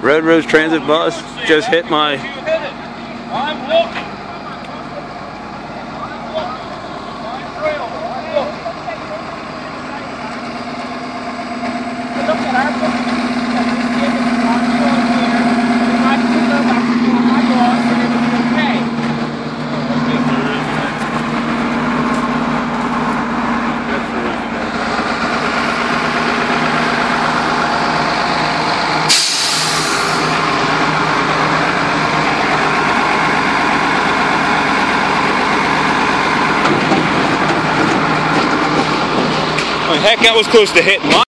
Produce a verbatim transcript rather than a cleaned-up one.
Red Rose Transit bus just hit my I'm walking. Look at our book. We might have to go back to my boss and it will be okay. Heck, that was close to hitting mine.